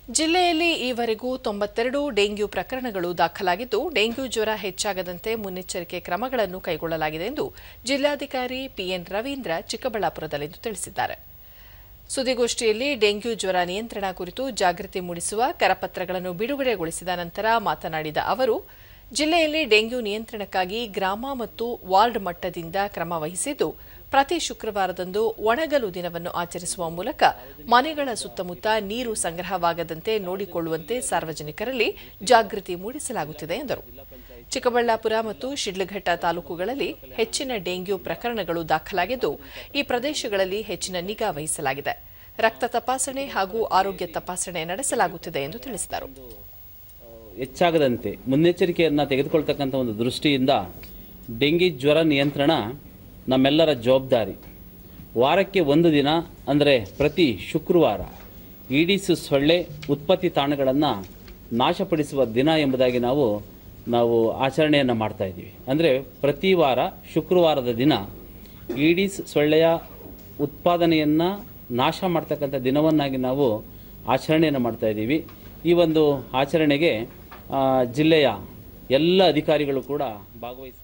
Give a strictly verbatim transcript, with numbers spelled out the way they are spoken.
ಜಿಲ್ಲೆಯಲ್ಲಿ ಈವರೆಗೂ ತೊಂಬತ್ತೆರಡು ಡೆಂಗ್ಯೂ ಪ್ರಕರಣಗಳು ದಾಖಲಾಗಿದ್ದು, ಡೆಂಗ್ಯೂ ಜ್ವರ ಹೆಚ್ಚಾಗದಂತೆ ಮುನ್ನೆಚ್ಚರಿಕೆ ಕ್ರಮಗಳನ್ನು ಕೈಗೊಳ್ಳಲಾಗಿದೆ ಎಂದು ಜಿಲ್ಲಾಧಿಕಾರಿ ಪಿಎನ್ ರವೀಂದ್ರ ಚಿಕ್ಕಬಳ್ಳಾಪುರದಲ್ಲಿಂದು ತಿಳಿಸಿದ್ದಾರೆ. ಸುದ್ದಿಗೋಷ್ಠಿಯಲ್ಲಿ ಡೆಂಗ್ಯೂ ಜ್ವರ ನಿಯಂತ್ರಣ ಕುರಿತು ಜಾಗೃತಿ ಮೂಡಿಸುವ ಕರಪತ್ರಗಳನ್ನು ಬಿಡುಗಡೆಗೊಳಿಸಿದ ನಂತರ ಮಾತನಾಡಿದ ಅವರು, ಜಿಲ್ಲೆಯಲ್ಲಿ ಡೆಂಗ್ಯೂ ನಿಯಂತ್ರಣಕ್ಕಾಗಿ ಗ್ರಾಮ ಮತ್ತು ವಾರ್ಡ್ ಮಟ್ಟದಿಂದ ಕ್ರಮ ವಹಿಸಿದ್ದು, ಪ್ರತಿ ಶುಕ್ರವಾರದಂದು ಒಣಗಲು ದಿನವನ್ನು ಆಚರಿಸುವ ಮೂಲಕ ಮನೆಗಳ ಸುತ್ತಮುತ್ತ ನೀರು ಸಂಗ್ರಹವಾಗದಂತೆ ನೋಡಿಕೊಳ್ಳುವಂತೆ ಸಾರ್ವಜನಿಕರಲ್ಲಿ ಜಾಗೃತಿ ಮೂಡಿಸಲಾಗುತ್ತಿದೆ ಎಂದರು. ಚಿಕ್ಕಬಳ್ಳಾಪುರ ಮತ್ತು ಶಿಡ್ಲಘಟ್ಟ ತಾಲೂಕುಗಳಲ್ಲಿ ಹೆಚ್ಚಿನ ಡೆಂಗ್ಯೂ ಪ್ರಕರಣಗಳು ದಾಖಲಾಗಿದ್ದು, ಈ ಪ್ರದೇಶಗಳಲ್ಲಿ ಹೆಚ್ಚಿನ ನಿಗಾ ವಹಿಸಲಾಗಿದೆ. ರಕ್ತ ತಪಾಸಣೆ ಹಾಗೂ ಆರೋಗ್ಯ ತಪಾಸಣೆ ನಡೆಸಲಾಗುತ್ತಿದೆ ಎಂದು ತಿಳಿಸಿದರು. ಹೆಚ್ಚಾಗದಂತೆ ಮುನ್ನೆಚ್ಚರಿಕೆಯನ್ನು ತೆಗೆದುಕೊಳ್ಳತಕ್ಕಂಥ ಒಂದು ದೃಷ್ಟಿಯಿಂದ ಡೆಂಗಿ ಜ್ವರ ನಿಯಂತ್ರಣ ನಮ್ಮೆಲ್ಲರ ಜವಾಬ್ದಾರಿ. ವಾರಕ್ಕೆ ಒಂದು ದಿನ ಅಂದರೆ ಪ್ರತಿ ಶುಕ್ರವಾರ ಈಡಿಸ್ ಸೊಳ್ಳೆ ಉತ್ಪತ್ತಿ ತಾಣಗಳನ್ನು ನಾಶಪಡಿಸುವ ದಿನ ಎಂಬುದಾಗಿ ನಾವು ನಾವು ಆಚರಣೆಯನ್ನು ಮಾಡ್ತಾ ಇದ್ದೀವಿ. ಅಂದರೆ ಪ್ರತಿ ವಾರ ಶುಕ್ರವಾರದ ದಿನ ಈಡಿಸ್ ಸೊಳ್ಳೆಯ ಉತ್ಪಾದನೆಯನ್ನು ನಾಶ ಮಾಡ್ತಕ್ಕಂಥ ದಿನವನ್ನಾಗಿ ನಾವು ಆಚರಣೆಯನ್ನು ಮಾಡ್ತಾ ಇದ್ದೀವಿ. ಈ ಒಂದು ಆಚರಣೆಗೆ ಜಿಲ್ಲೆಯ ಎಲ್ಲ ಅಧಿಕಾರಿಗಳು ಕೂಡ ಭಾಗವಹಿಸಿ